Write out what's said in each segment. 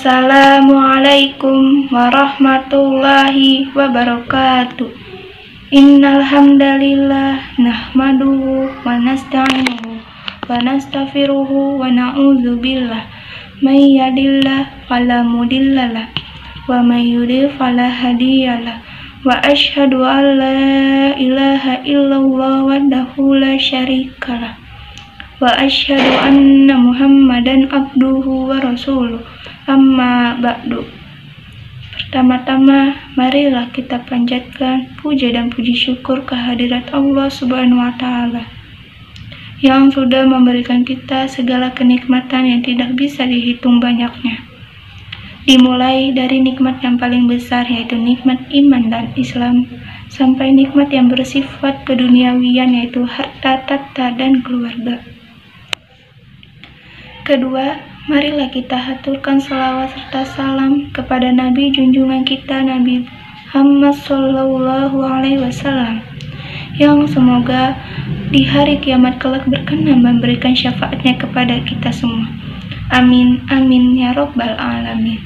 Assalamualaikum warahmatullahi wabarakatuh. Innal hamdalillah nahmaduhu wa nasta'inuhu wa nastaghfiruhu wa na'udzu billah may yahdihillahu fala mudhillalah wa may yudhlil fala hadiyalah wa asyhadu an la ilaha illallah wahdahu la syarikalah wa asyhadu anna Muhammadan abduhu wa rasuluh. Amma ba'du. Pertama-tama, marilah kita panjatkan puja dan puji syukur kehadirat Allah Subhanahu wa Ta'ala yang sudah memberikan kita segala kenikmatan yang tidak bisa dihitung banyaknya. Dimulai dari nikmat yang paling besar, yaitu nikmat iman dan Islam, sampai nikmat yang bersifat keduniawian, yaitu harta, tahta, dan keluarga. Kedua, marilah kita haturkan salawat serta salam kepada Nabi junjungan kita, Nabi Muhammad Sallallahu Alaihi Wasallam, yang semoga di hari kiamat kelak berkenan memberikan syafaatnya kepada kita semua. Amin, amin ya Rabbal Alamin.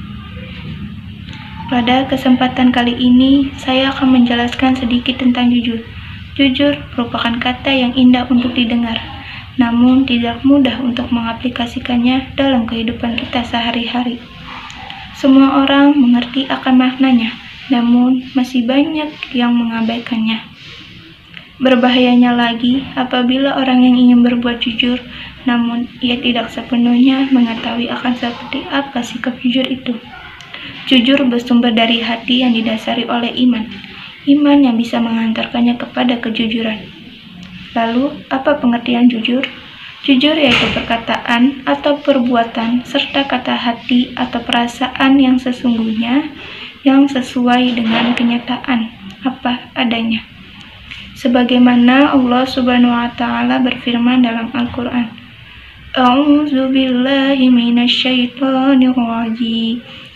Pada kesempatan kali ini, saya akan menjelaskan sedikit tentang jujur. Jujur merupakan kata yang indah untuk didengar, namun tidak mudah untuk mengaplikasikannya dalam kehidupan kita sehari-hari. Semua orang mengerti akan maknanya, namun masih banyak yang mengabaikannya. Berbahayanya lagi apabila orang yang ingin berbuat jujur, namun ia tidak sepenuhnya mengetahui akan seperti apa sikap jujur itu. Jujur bersumber dari hati yang didasari oleh iman yang bisa mengantarkannya kepada kejujuran. Lalu, apa pengertian jujur? Jujur yaitu perkataan atau perbuatan serta kata hati atau perasaan yang sesungguhnya, yang sesuai dengan kenyataan apa adanya. Sebagaimana Allah Subhanahu wa Ta'ala berfirman dalam Al-Quran, A'udzu billahi minasyaitonir rajim.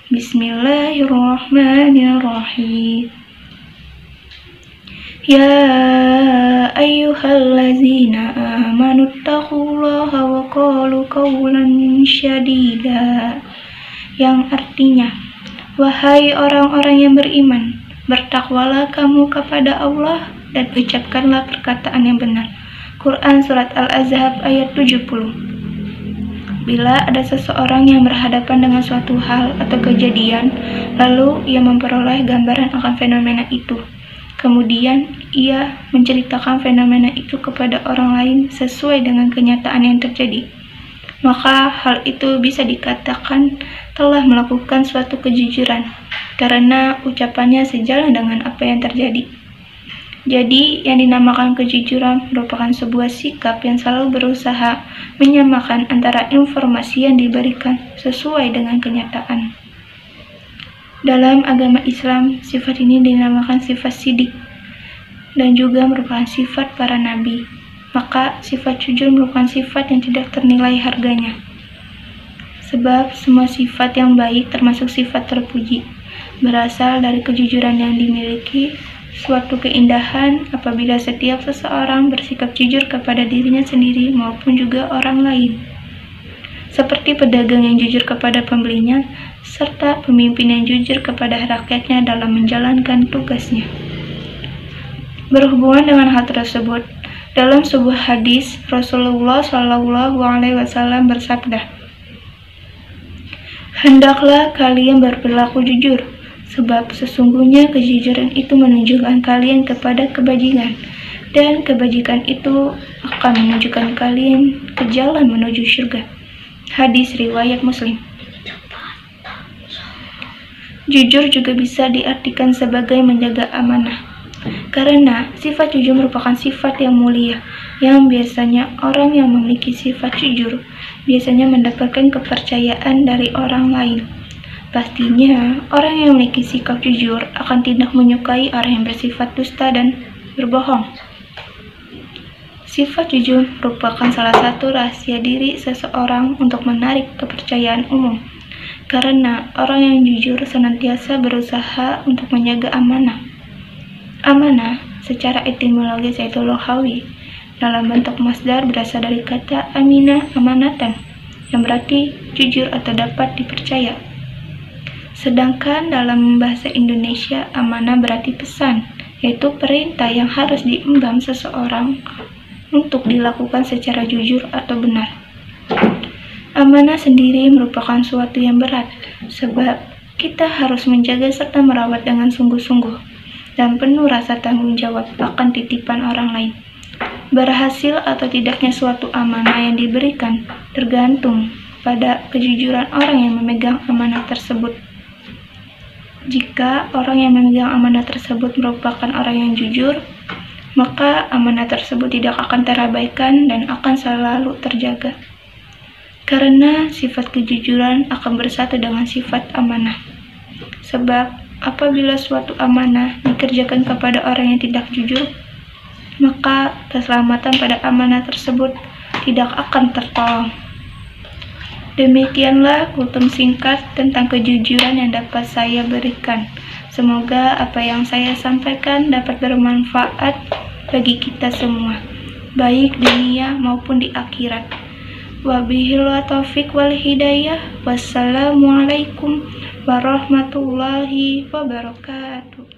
Bismillahirrahmanirrahim. Ya ayyuhallazina amanu taqullaha wa qalu qawlan syadida, yang artinya, wahai orang-orang yang beriman, bertakwalah kamu kepada Allah dan ucapkanlah perkataan yang benar. Quran Surat Al-Ahzab ayat 70. Bila ada seseorang yang berhadapan dengan suatu hal atau kejadian, lalu ia memperoleh gambaran akan fenomena itu, kemudian ia menceritakan fenomena itu kepada orang lain sesuai dengan kenyataan yang terjadi, maka hal itu bisa dikatakan telah melakukan suatu kejujuran, karena ucapannya sejalan dengan apa yang terjadi. Jadi, yang dinamakan kejujuran merupakan sebuah sikap yang selalu berusaha menyamakan antara informasi yang diberikan sesuai dengan kenyataan. Dalam agama Islam, sifat ini dinamakan sifat sidik dan juga merupakan sifat para nabi. Maka sifat jujur merupakan sifat yang tidak ternilai harganya. Sebab semua sifat yang baik termasuk sifat terpuji berasal dari kejujuran yang dimiliki, suatu keindahan apabila setiap seseorang bersikap jujur kepada dirinya sendiri maupun juga orang lain. Seperti pedagang yang jujur kepada pembelinya, serta pemimpin yang jujur kepada rakyatnya dalam menjalankan tugasnya. Berhubungan dengan hal tersebut, dalam sebuah hadis, Rasulullah Shallallahu Alaihi Wasallam bersabda, "Hendaklah kalian berperilaku jujur, sebab sesungguhnya kejujuran itu menunjukkan kalian kepada kebajikan, dan kebajikan itu akan menunjukkan kalian ke jalan menuju surga." Hadis riwayat Muslim. Jujur juga bisa diartikan sebagai menjaga amanah, karena sifat jujur merupakan sifat yang mulia, yang biasanya orang yang memiliki sifat jujur biasanya mendapatkan kepercayaan dari orang lain. Pastinya, orang yang memiliki sikap jujur akan tidak menyukai orang yang bersifat dusta dan berbohong. Sifat jujur merupakan salah satu rahasia diri seseorang untuk menarik kepercayaan umum, karena orang yang jujur senantiasa berusaha untuk menjaga amanah. Amanah secara etimologis yaitu lughawi, dalam bentuk masdar berasal dari kata aminah amanatan, yang berarti jujur atau dapat dipercaya. Sedangkan dalam bahasa Indonesia, amanah berarti pesan, yaitu perintah yang harus diemban seseorang untuk dilakukan secara jujur atau benar. Amanah sendiri merupakan suatu yang berat, sebab kita harus menjaga serta merawat dengan sungguh-sungguh dan penuh rasa tanggung jawab akan titipan orang lain. Berhasil atau tidaknya suatu amanah yang diberikan tergantung pada kejujuran orang yang memegang amanah tersebut. Jika orang yang memegang amanah tersebut merupakan orang yang jujur, maka amanah tersebut tidak akan terabaikan dan akan selalu terjaga. Karena sifat kejujuran akan bersatu dengan sifat amanah. Sebab apabila suatu amanah dikerjakan kepada orang yang tidak jujur, maka keselamatan pada amanah tersebut tidak akan tertolong. Demikianlah kultum singkat tentang kejujuran yang dapat saya berikan. Semoga apa yang saya sampaikan dapat bermanfaat bagi kita semua, baik di dunia maupun di akhirat. Wabillahi taufiq wal hidayah. Wassalamualaikum warahmatullahi wabarakatuh.